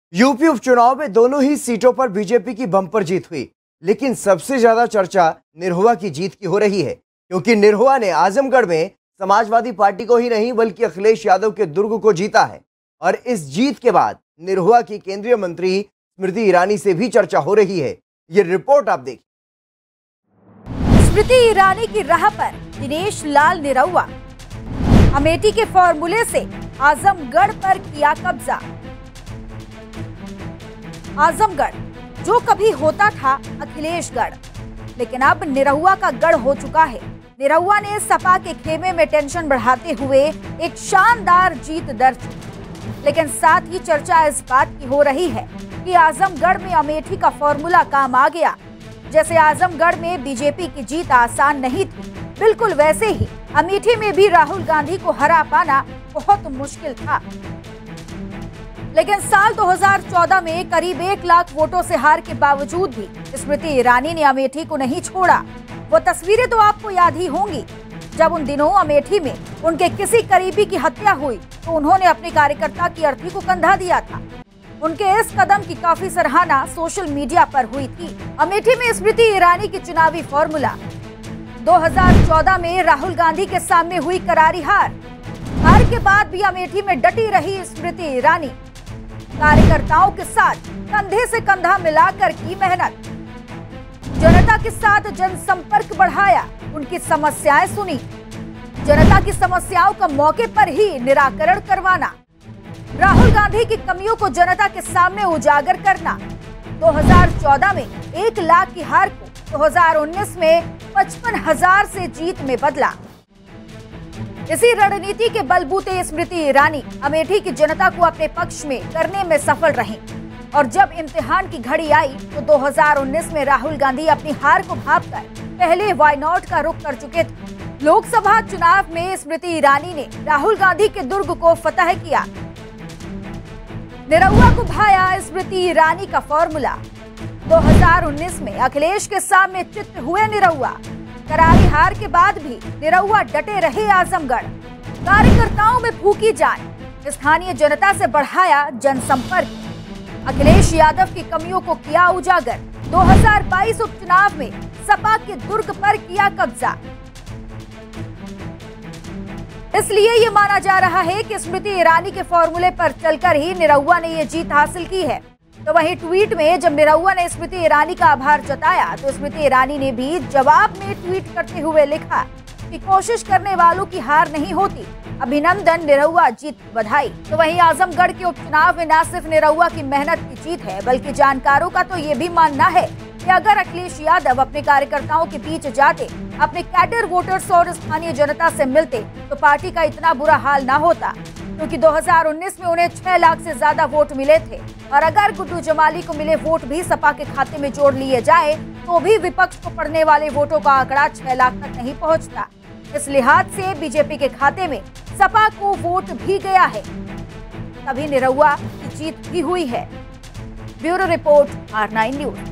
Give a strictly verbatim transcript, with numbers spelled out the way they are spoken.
UP उपचुनाव में दोनों ही सीटों पर बीजेपी की बम्पर जीत हुई, लेकिन सबसे ज्यादा चर्चा निरहुआ की जीत की हो रही है, क्योंकि निरहुआ ने आजमगढ़ में समाजवादी पार्टी को ही नहीं बल्कि अखिलेश यादव के दुर्ग को जीता है। और इस जीत के बाद निरहुआ की केंद्रीय मंत्री स्मृति ईरानी से भी चर्चा हो रही है। ये रिपोर्ट आप देखिए। स्मृति ईरानी की राह पर दिनेश लाल निरहुआ, अमेठी के फॉर्मूले से आजमगढ़ पर किया कब्जा। आजमगढ़ जो कभी होता था अखिलेशगढ़, लेकिन अब निरहुआ का गढ़ हो चुका है। निरहुआ ने सपा के खेमे में टेंशन बढ़ाते हुए एक शानदार जीत दर्ज की, लेकिन साथ ही चर्चा इस बात की हो रही है कि आजमगढ़ में अमेठी का फॉर्मूला काम आ गया। जैसे आजमगढ़ में बीजेपी की जीत आसान नहीं थी, बिल्कुल वैसे ही अमेठी में भी राहुल गांधी को हरा पाना बहुत मुश्किल था। लेकिन साल दो हज़ार चौदह में करीब एक लाख वोटों से हार के बावजूद भी स्मृति ईरानी ने अमेठी को नहीं छोड़ा। वो तस्वीरें तो आपको याद ही होंगी, जब उन दिनों अमेठी में उनके किसी करीबी की हत्या हुई तो उन्होंने अपने कार्यकर्ता की अर्थी को कंधा दिया था। उनके इस कदम की काफी सराहना सोशल मीडिया पर हुई थी। अमेठी में स्मृति ईरानी की चुनावी फॉर्मूला। दो हज़ार चौदह में राहुल गांधी के सामने हुई करारी हार। हार के बाद भी अमेठी में डटी रही स्मृति ईरानी। कार्यकर्ताओं के साथ कंधे से कंधा मिलाकर की मेहनत, जनता के साथ जनसंपर्क बढ़ाया, उनकी समस्याएं सुनी, जनता की समस्याओं का मौके पर ही निराकरण करवाना, राहुल गांधी की कमियों को जनता के सामने उजागर करना। दो हज़ार चौदह में एक लाख की हार को दो हज़ार उन्नीस में पचपन हजार से जीत में बदला। इसी रणनीति के बलबूते स्मृति ईरानी अमेठी की जनता को अपने पक्ष में करने में सफल रही। और जब इम्तिहान की घड़ी आई तो दो हज़ार उन्नीस में राहुल गांधी अपनी हार को भांपकर पहले वाई नॉट का रुख कर चुके थे। लोकसभा चुनाव में स्मृति ईरानी ने राहुल गांधी के दुर्ग को फतह किया। निरहुआ को भाया स्मृति ईरानी का फॉर्मूला। दो हज़ार उन्नीस में अखिलेश के सामने चित हुए निरहुआ। करारी हार के बाद भी निरहुआ डटे रहे आजमगढ़। कार्यकर्ताओं में फूकी जान, स्थानीय जनता से बढ़ाया जनसंपर्क, अखिलेश यादव की कमियों को किया उजागर। दो हज़ार बाईस उपचुनाव में सपा के दुर्ग पर किया कब्जा। इसलिए ये माना जा रहा है कि स्मृति ईरानी के फॉर्मूले पर चलकर ही निरहुआ ने ये जीत हासिल की है। तो वहीं ट्वीट में जब निरहुआ ने स्मृति ईरानी का आभार जताया तो स्मृति ईरानी ने भी जवाब में ट्वीट करते हुए लिखा कि कोशिश करने वालों की हार नहीं होती, अभिनंदन निरहुआ, जीत बधाई। तो वहीं आजमगढ़ के उपचुनाव में न सिर्फ निरहुआ की मेहनत की जीत है, बल्कि जानकारों का तो ये भी मानना है कि अगर अखिलेश यादव अपने कार्यकर्ताओं के बीच जाते, अपने कैडर वोटर्स और स्थानीय जनता से मिलते तो पार्टी का इतना बुरा हाल ना होता, क्योंकि दो हज़ार उन्नीस में उन्हें छह लाख से ज्यादा वोट मिले थे। और अगर गुड्डू जमाली को मिले वोट भी सपा के खाते में जोड़ लिए जाए तो भी विपक्ष को पड़ने वाले वोटों का आंकड़ा छह लाख तक नहीं पहुंचता। इस लिहाज से बीजेपी के खाते में सपा को वोट भी गया है, तभी निरहुआ की जीत भी हुई है। Bureau report, R nine news.